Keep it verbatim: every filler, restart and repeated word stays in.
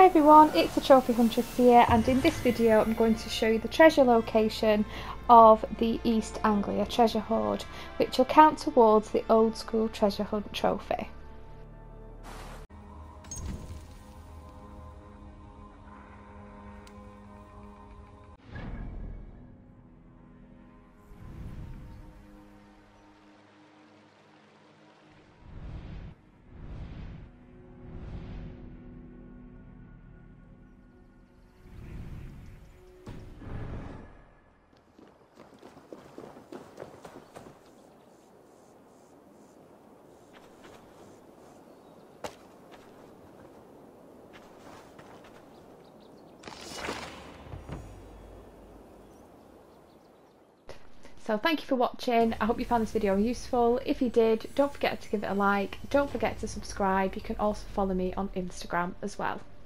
everyone, it's the Trophy Huntress here, and in this video I'm going to show you the treasure location of the East Anglia treasure hoard, which will count towards the old school treasure hunt trophy. So thank you for watching. I hope you found this video useful. If you did, don't forget to give it a like. Don't forget to subscribe. You can also follow me on Instagram as well.